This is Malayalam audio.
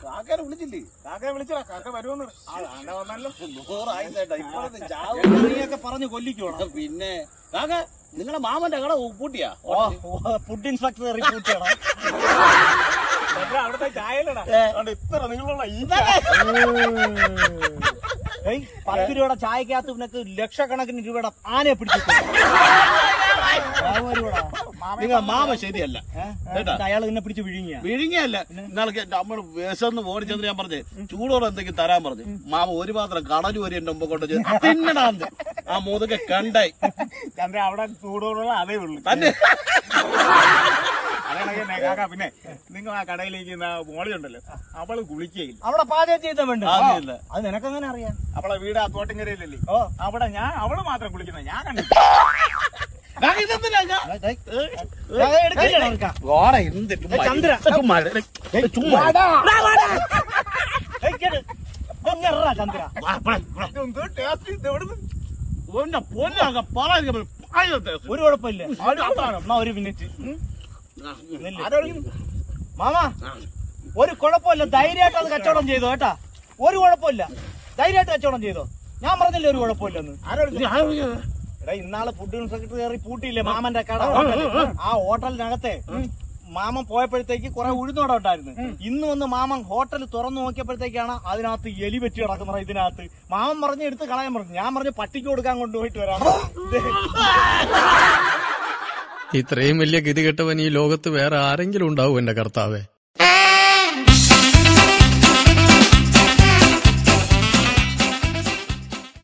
കാക്കനെ വിളിച്ചില്ലേ? കാക്കയെ വിളിച്ചടാ, കാക്ക വരുമെന്ന്. വന്നല്ലോ 100 ആയിട്ടാ ഇപ്പോഴത്തെ ചാവൊക്കെ പറഞ്ഞു കൊല്ലിക്കോണം. പിന്നെ കാക്ക നിങ്ങളെ മാമന്റെ കട പൂട്ടിയാ? ഫുഡ് ഇൻസ്പെക്ടർ റിപ്പോർട്ട് ചെയ്യണം. അവിടുത്തെ ചായലടാ ഇത്ര നിങ്ങളുള്ള 10 രൂപയുടെ ചായക്കകത്ത് നിനക്ക് ലക്ഷക്കണക്കിന് രൂപയുടെ ആനയെ പിടിച്ചു. നിങ്ങൾ മാമ ശരിയല്ല. അയാൾ നിന്നെ പിടിച്ച് വിഴുങ്ങിയല്ല. ഇന്നാൾക്ക് എന്റെ അമ്മ വിശന്ന് ഓടിച്ചെന്ന് ഞാൻ പറഞ്ഞു ചൂടോടെ എന്തെങ്കിലും തരാൻ പറഞ്ഞു. മാമ ഒരു മാത്രം കടലു വരെ എന്റെ മുമ്പ് കൊണ്ട് തിന്നടാന്ന് ആ മുതുക്കെ കണ്ടായി. ചന്ദ്ര അവിടെ ചൂടോടുള്ള അതേ ഉള്ളു തന്നെ. കാക്ക പിന്നെ നിങ്ങൾ ആ കടയിലേക്ക് മോളിയുണ്ടല്ലോ, അവള് കുളിക്കുകയില്ല. അവിടെ പാചകം ചെയ്ത വേണ്ട. അത് നിനക്കെങ്ങനെ അറിയാം? അവളെ വീട് ആ തോട്ടിങ്കരയിലല്ലേ, അവിടെ അവള് മാത്രം കുളിക്കുന്ന ഞാൻ കണ്ടില്ല. ഒരു കുഴപ്പമില്ല. ഒരു മിനിറ്റ് മാമാ, ഒരു കുഴപ്പമില്ല. ധൈര്യമായിട്ട് അത് കച്ചവടം ചെയ്തോ കേട്ടാ. ഒരു കുഴപ്പമില്ല, ധൈര്യമായിട്ട് കച്ചവടം ചെയ്തോ. ഞാൻ പറഞ്ഞില്ലേ ഒരു കുഴപ്പമില്ലെന്ന്. എടാ ഇന്നാള് ഫുഡ് ഇൻസ്പെക്ടർ കയറി പൂട്ടിയില്ലേ മാമന്റെ കട? ആ ഹോട്ടലിനകത്തെ മാമൻ പോയപ്പോഴത്തേക്ക് കുറെ ഉഴുന്നോടെ ഉണ്ടായിരുന്നു. ഇന്ന് വന്ന് മാമൻ ഹോട്ടൽ തുറന്നു നോക്കിയപ്പോഴത്തേക്കാണ് അതിനകത്ത് എലി വെച്ച് കിടക്കുന്നത്. ഇതിനകത്ത് മാമൻ പറഞ്ഞ് എടുത്ത് കളയാൻ പറഞ്ഞു. ഞാൻ പറഞ്ഞു പട്ടിക്ക് കൊടുക്കാൻ കൊണ്ടുപോയിട്ട് വരാം. ഇത്രയും വലിയ ഗതികെട്ടവൻ ഈ ലോകത്ത് വേറെ ആരെങ്കിലും ഉണ്ടാവും എന്റെ കർത്താവേ?